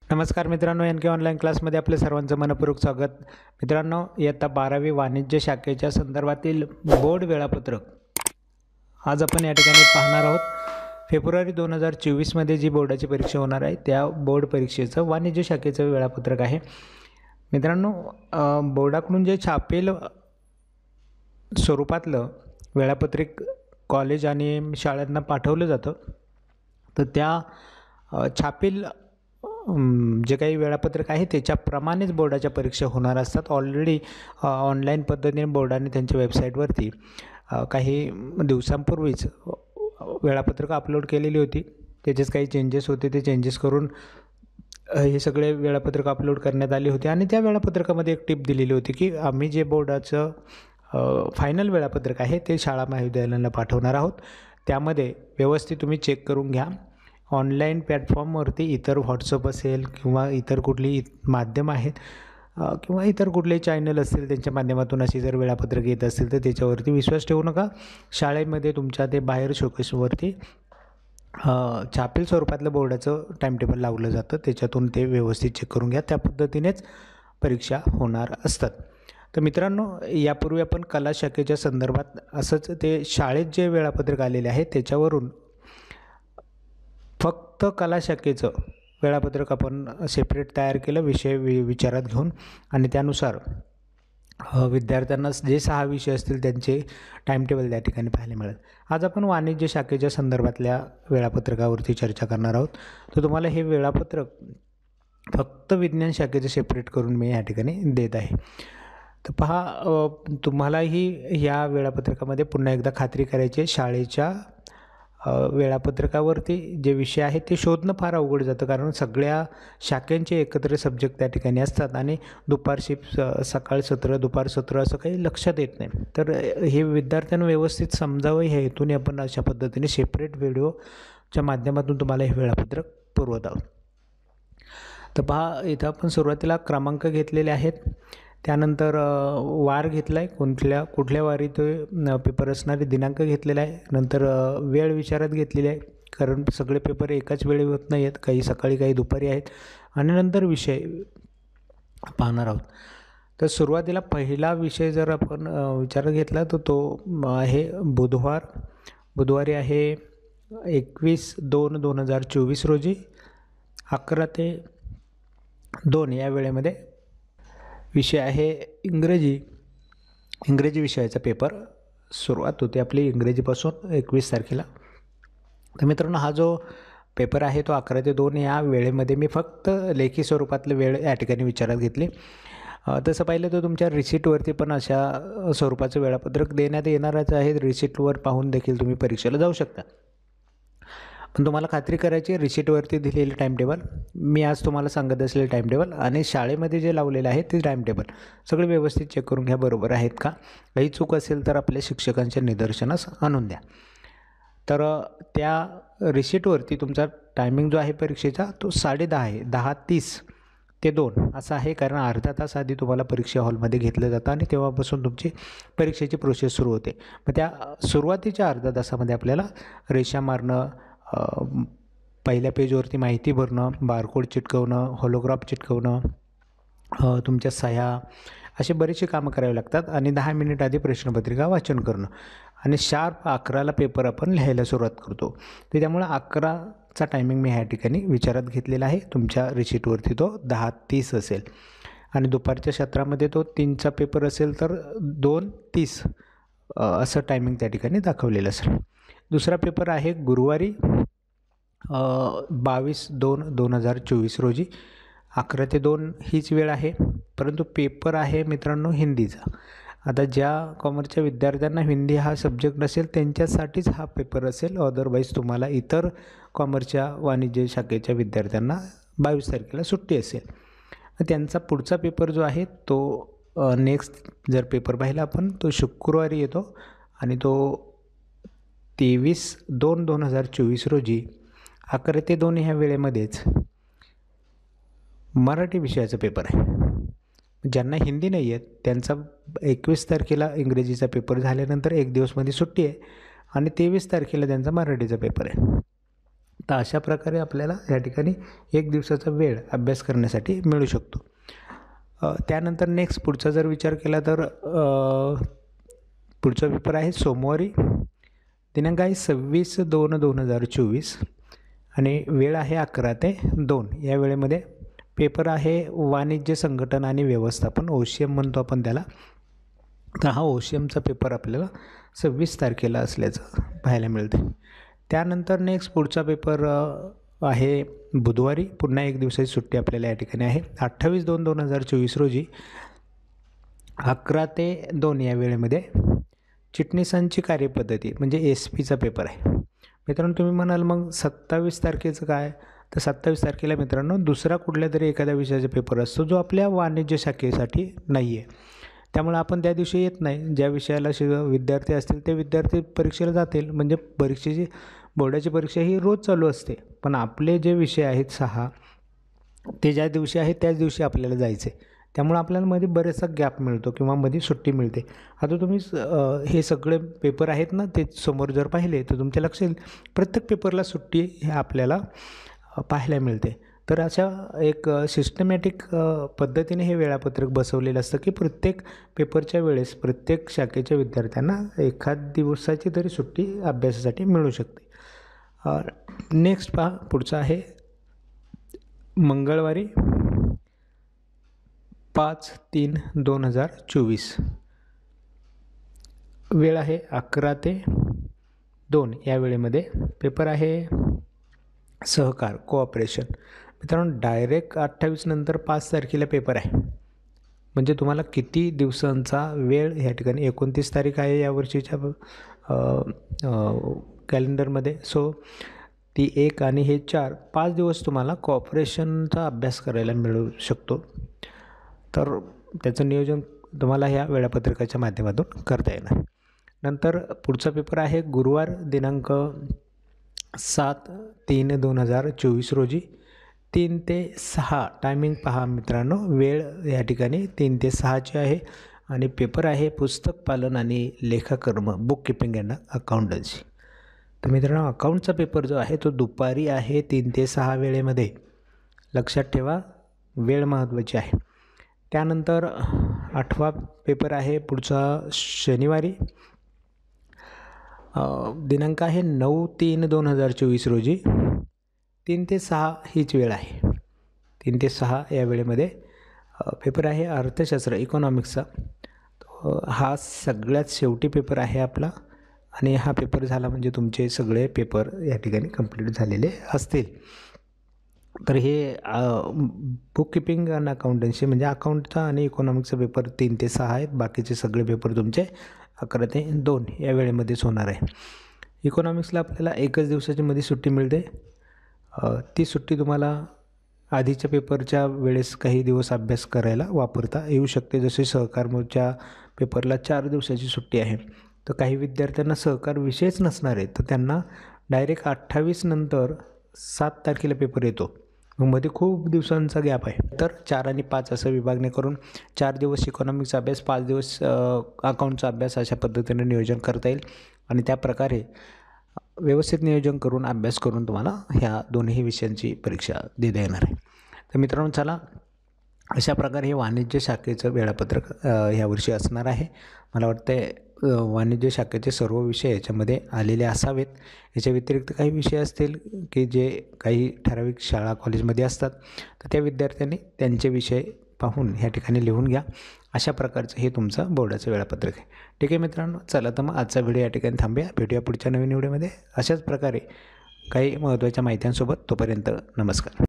नमस्कार मित्रांनो, एन के ऑनलाईन क्लासमध्ये आपले सर्वांचं मनपूर्वक स्वागत. मित्रांनो, इयत्ता 12वी वाणिज्य शाखेच्या संदर्भातील बोर्ड वेळापत्रक आज आपण या ठिकाणी पाहणार आहोत. फेब्रुवारी 2024मध्ये जी बोर्डाची परीक्षा होणार आहे त्या बोर्ड परीक्षेचं वाणिज्य शाखेचं वेळापत्रक आहे. मित्रांनो, बोर्डाकडून जे छापील स्वरूपातलं वेळापत्रक कॉलेज आणि शाळांना पाठवलं जातं, तर त्या छापील जे काही वेळापत्रक आहे त्याच्याप्रमाणेच बोर्डाच्या परीक्षा होणार असतात. ऑलरेडी ऑनलाईन पद्धतीने बोर्डाने त्यांच्या वेबसाईटवरती काही दिवसांपूर्वीच वेळापत्रक अपलोड केलेली होती. त्याचेच काही चेंजेस होते, ते चेंजेस करून हे सगळे वेळापत्रक अपलोड करण्यात आले होते. आणि त्या वेळापत्रकामध्ये एक टिप दिलेली होती की आम्ही जे बोर्डाचं फायनल वेळापत्रक आहे ते शाळा महाविद्यालयांना पाठवणार आहोत. त्यामध्ये व्यवस्थित तुम्ही चेक करून घ्या. ऑनलाईन प्लॅटफॉर्मवरती इतर व्हॉट्सअप असेल किंवा इतर कुठली माध्यम आहेत किंवा इतर कुठलेही चॅनल असतील त्यांच्या माध्यमातून अशी जर वेळापत्रक येत असेल तर त्याच्यावरती विश्वास ठेवू नका. शाळेमध्ये तुमच्या ते बाहेर शोकेसवरती छापील स्वरूपातलं बोर्डाचं टाईमटेबल लावलं जातं, त्याच्यातून ते व्यवस्थित चेक करून घ्या. त्या पद्धतीनेच परीक्षा होणार असतात. तर मित्रांनो, यापूर्वी आपण कला शाखेच्या संदर्भात असंच ते शाळेत जे वेळापत्रक आलेले आहे त्याच्यावरून फक्त कला शाखेचं वेळापत्रक आपण सेपरेट तयार केलं विषय विचारात घेऊन, आणि त्यानुसार विद्यार्थ्यांना जे 6 विषय असतील त्यांचे टाईमटेबल त्या ठिकाणी पाहायला मिळेल. आज आपण वाणिज्य शाखेच्या संदर्भातल्या वेळापत्रकावरती चर्चा करणार आहोत. तर तुम्हाला हे वेळापत्रक फक्त विज्ञान शाखेचे सेपरेट करून मी या ठिकाणी देत आहे. तर पहा, तुम्हालाही ह्या वेळापत्रकामध्ये पुन्हा एकदा खात्री करायची आहे. शाळेच्या वेळापत्रकावरती जे विषय आहेत ते शोधणं फार अवघड जातं, कारण सगळ्या शाखांचे एकत्र सब्जेक्ट त्या ठिकाणी असतात आणि दुपार शिफ्ट, सकाळ सत्र, दुपार सत्र असं काही लक्षात येत नाही. तर हे विद्यार्थ्यांना व्यवस्थित समजावं ह्या हेतूने आपण अशा पद्धतीने सेपरेट व्हिडिओच्या माध्यमातून तुम्हाला हे वेळापत्रक पुरवत आहोत. तर पहा, इथं आपण सुरुवातीला क्रमांक घेतलेले आहेत, त्यानंतर वार घेतला आहे, कुठल्या वारी तो पेपर असणारे दिनांक घेतलेला आहे, नंतर वेळ विचारात घेतलेली आहे, कारण सगळे पेपर एकाच वेळी होत नाही आहेत, काही सकाळी काही दुपारी आहेत, आणि नंतर विषय पाहणार आहोत. तर सुरुवातीला पहिला विषय जर आपण विचारात घेतला तर तो आहे बुधवारी आहे 21/2/2024 रोजी 11 ते 2 या वेळेमध्ये विषय आहे इंग्रजी विषयाचा पेपर. सुरुवात होते आपली इंग्रजीपासून 21 तारखेला. तर मित्रांनो, हा जो पेपर आहे तो 11 ते 2 या वेळेमध्ये मी फक्त लेखी स्वरूपातले वेळ या ठिकाणी विचारात घेतली. तसं पाहिलं तर तुमच्या रिसिटवरती पण अशा स्वरूपाचं वेळापत्रक देण्यात येणारच आहे. रिसिटवर पाहून देखील तुम्ही परीक्षेला जाऊ शकता. पण तुम्हाला खात्री करायची आहे, रिसिटवरती दिलेले टाईमटेबल, मी आज तुम्हाला सांगत असलेले टाईमटेबल आणि शाळेमध्ये जे लावलेलं आहे ते टाईमटेबल सगळे व्यवस्थित चेक करून घ्या, बरोबर आहेत का. काही चूक असेल तर आपल्या शिक्षकांच्या निदर्शनास आणून द्या. तर त्या रिसिटवरती तुमचा टायमिंग जो आहे परीक्षेचा तो 10:30 आहे, 10:30 ते 2 असा आहे, कारण अर्धा तास आधी तुम्हाला परीक्षा हॉलमध्ये घेतलं जातं आणि तेव्हापासून तुमची परीक्षेची प्रोसेस सुरू होते. मग त्या सुरुवातीच्या अर्धा तासामध्ये आपल्याला रेषा मारणं, पहिल्या पेजवरती माहिती भरणं, बारकोड चिटकवणं, होलोग्राफ चिटकवणं, तुमच्या सह्या, असे बरेचसे कामं करावे लागतात. आणि 10 मिनिट आधी प्रश्नपत्रिका वाचन करणं, आणि शार्प 11ला पेपर आपण लिहायला सुरुवात करतो. तर त्यामुळे 11चा टायमिंग मी ह्या ठिकाणी विचारात घेतलेला आहे. तुमच्या रिसिटवरती तो 10:30 असेल, आणि दुपारच्या सत्रामध्ये तो 3चा पेपर असेल तर 2:30 असं टायमिंग त्या ठिकाणी दाखवलेलं असेल. दुसरा पेपर आहे गुरुवारी 22/2/2024 रोजी 11 ते 2 हीच वेळ आहे, परंतु पेपर आहे मित्रांनो हिंदीचा. आता ज्या कॉमर्सच्या विद्यार्थ्यांना हिंदी हा सब्जेक्ट नसेल त्यांच्यासाठीच हा पेपर असेल. अदरवाईज तुम्हाला इतर कॉमर्सच्या वाणिज्य शाखेच्या विद्यार्थ्यांना 22 तारखेला सुट्टी असेल. त्यांचा पुढचा पेपर जो आहे तो नेक्स्ट जर पेपर पाहिला आपण तो शुक्रवारी येतो, आणि तो 23/2/2024 रोजी 11 ते 2 ह्या वेळेमध्येच मराठी विषयाचा पेपर आहे. ज्यांना हिंदी नाही आहेत त्यांचा 21 तारखेला इंग्रजीचा पेपर झाल्यानंतर 1 दिवसमध्ये सुट्टी आहे, आणि 23 तारखेला त्यांचा मराठीचा पेपर आहे. तर अशा प्रकारे आपल्याला या ठिकाणी 1 दिवसाचा वेळ अभ्यास करण्यासाठी मिळू शकतो. त्यानंतर नेक्स्ट पुढचा जर विचार केला तर पुढचा पेपर आहे सोमवारी, दिनांक आहे 26/2/2024 आणि वेळ आहे 11 ते 2. या वेळेमध्ये पेपर आहे वाणिज्य संघटन आणि व्यवस्थापन, OCM म्हणतो आपण त्याला. तर हा OCMचा पेपर आपल्याला 26 तारखेला असल्याचं पाहायला मिळते. त्यानंतर नेक्स्ट पुढचा पेपर आहे बुधवारी, पुन्हा 1 दिवसाची सुट्टी आपल्याला या ठिकाणी आहे. 28/2/2024 रोजी 11 ते 2 या वेळेमध्ये चिटणीसांची कार्यपद्धती म्हणजे SP चा पेपर आहे. मित्रांनो तुम्ही म्हणाल मग 27 तारखेचं काय, तर 27 तारखेला मित्रांनो दुसरा कुठल्या तरी एखाद्या विषयाचा पेपर असतो जो आपल्या वाणिज्य शाखेसाठी नाही आहे. त्यामुळे आपण त्या दिवशी येत नाही. ज्या विषयाला विद्यार्थी असतील ते विद्यार्थी परीक्षेला जातील, म्हणजे परीक्षेची बोर्डाची परीक्षा ही रोज चालू असते. पण आपले जे विषय आहेत 6 ते ज्या दिवशी आहेत त्याच दिवशी आपल्याला जायचे. त्यामुळे आपल्याला मध्ये बरेचसा गॅप मिळतो किंवा मध्ये सुट्टी मिळते. आता तुम्ही हे सगळे पेपर आहेत ना ते समोर जर पाहिले तर तुमच्या लक्षात येईल प्रत्येक पेपरला सुट्टी हे आपल्याला पाहायला मिळते. तर अशा एक सिस्टमॅटिक पद्धतीने हे वेळापत्रक बसवलेलं असतं की प्रत्येक पेपरच्या वेळेस प्रत्येक शाखेच्या विद्यार्थ्यांना एखाद दिवसाची तरी सुट्टी अभ्यासासाठी मिळू शकते. नेक्स्ट पहा पुढचा आहे मंगळवारी 5/3/2024. वेळ आहे 11 ते 2 या वेळेमध्ये. पेपर आहे सहकार कोऑपरेशन. मित्रांनो डायरेक्ट 28 नंतर 5 तारखेला पेपर आहे. म्हणजे तुम्हाला किती दिवसांचा वेळ ह्या ठिकाणी 29 तारीख आहे यावर्षीच्या कॅलेंडरमध्ये. सो ती 1 आणि हे 4-5 दिवस तुम्हाला कोऑपरेशनचा अभ्यास करायला मिळू शकतो. तर त्याचं नियोजन तुम्हाला ह्या वेळापत्रकाच्या माध्यमातून करता येणार. नंतर पुढचा पेपर आहे गुरुवार दिनांक 7/3/2024 रोजी 3 ते 6. टायमिंग पहा मित्रांनो, वेळ या ठिकाणी 3 ते 6ची आहे आणि पेपर आहे पुस्तक पालन आणि लेखाकर्म बुक किपिंग अँड अकाउंटन्सी. तर मित्रांनो अकाउंटचा पेपर जो आहे तो दुपारी आहे 3 ते 6 वेळेमध्ये. लक्षात ठेवा वेळ महत्त्वाची आहे. त्यानंतर 8वा पेपर आहे पुढचा शनिवारी दिनांक आहे 9/3/2024 रोजी 3 ते 6 हीच वेळ आहे. 3 ते 6 या वेळेमध्ये पेपर आहे अर्थशास्त्र इकॉनॉमिक्सचा. हा सगळ्यात शेवटी पेपर आहे आपला आणि हा पेपर झाला म्हणजे तुमचे सगळे पेपर या ठिकाणी कंप्लीट झालेले असतील. तर हे बुक किपिंग आणि अकाउंटन्सी म्हणजे अकाउंटचा आणि इकॉनॉमिक्सचा पेपर 3 ते 6 आहेत. बाकीचे सगळे पेपर तुमचे 11 ते 2 या वेळेमध्येच होणार आहे. इकॉनॉमिक्सला आपल्याला 1च दिवसाची मध्ये सुट्टी मिळते. ती सुट्टी तुम्हाला आधीच्या पेपरच्या वेळेस काही दिवस अभ्यास करायला वापरता येऊ शकते. जसे सहकारच्या पेपरला 4 दिवसाची सुट्टी आहे. तर काही विद्यार्थ्यांना सहकार विषयच नसणार आहे तर त्यांना डायरेक्ट 28 नंतर 7 तारखेला पेपर येतो. मग मध्ये खूप दिवसांचा गॅप आहे. तर 4 आणि 5 असं विभागणी करून 4 दिवस इकॉनॉमिक्सचा अभ्यास, 5 दिवस अकाउंटचा अभ्यास अशा पद्धतीने नियोजन करता येईल आणि त्या प्रकारे व्यवस्थित नियोजन करून अभ्यास करून तुम्हाला ह्या दोन्ही विषयांची परीक्षा देता येणार आहे. तर मित्रांनो चला अशा प्रकारे हे वाणिज्य शाखेचं वेळापत्रक ह्यावर्षी असणार आहे. मला वाटतं वाणिज्य शाखेचे सर्व विषय याच्यामध्ये आलेले असावेत. याच्या व्यतिरिक्त काही विषय असतील की जे काही ठराविक शाळा कॉलेजमध्ये असतात तर त्या विद्यार्थ्यांनी त्यांचे विषय पाहून ह्या ठिकाणी लिहून घ्या. अशा प्रकारचं हे तुमचं बोर्डाचं वेळापत्रक आहे. ठीक आहे मित्रांनो, चला तर मग आजचा व्हिडिओ या ठिकाणी थांबूया. भेटूया पुढच्या नवीन व्हिडिओमध्ये अशाच प्रकारे काही महत्त्वाच्या माहित्यांसोबत. तोपर्यंत नमस्कार.